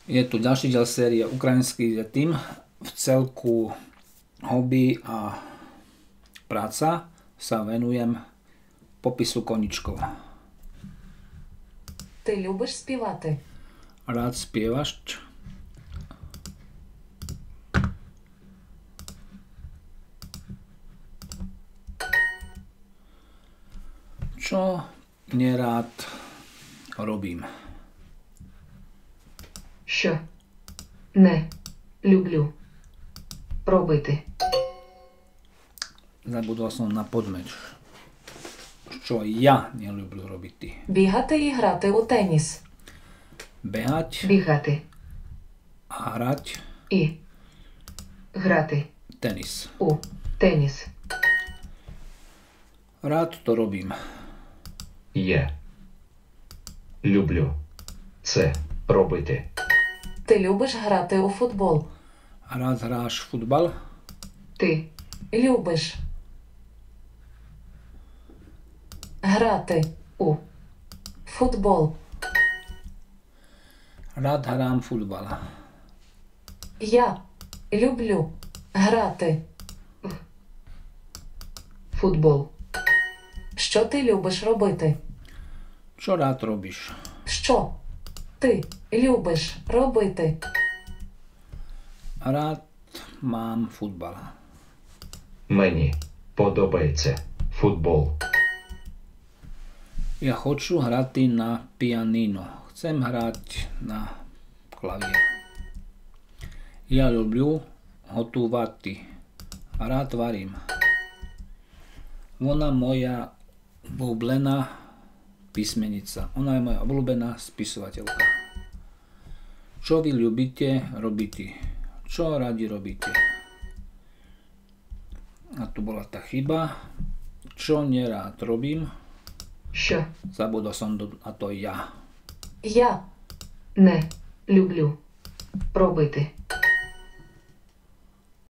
Je tu ďalší diel série Ukrajinský tým. V celku hobby a práca sa venujem popisu koničkov. Ти любиш співати? Rád spievaš? Čo nerád robím? Що не люблю робити? Zabudol som na podmeč. Čo ja neluблю робити? Бігати і грати у теніс. Behať Бігати a hrať і грати tenis. у теніс. Rád to robím. Я люблю це робити. Ти любиш грати у футбол? Rád hráš futbal? Ти любиш грати у футбол? Rád hrám futbal. Я люблю грати в футбол. Що ти любиш робити? Čo rád robíš? Що ти любиш робити? Rád mám futbal. Мені подобається футбол. Ja хочу hrať na pianino. Chcem hrať na klavír. Ja ľublю готувати. Rád varím. Ona moja obľúbená písmenica. Ona je moja obľúbená spisovateľka. Čo vy ľubíte robiť? Čo radi robíte? A tu bola tá chyba. Čo nerád robím? Що Zabudol som na to ja. я не люблю робити?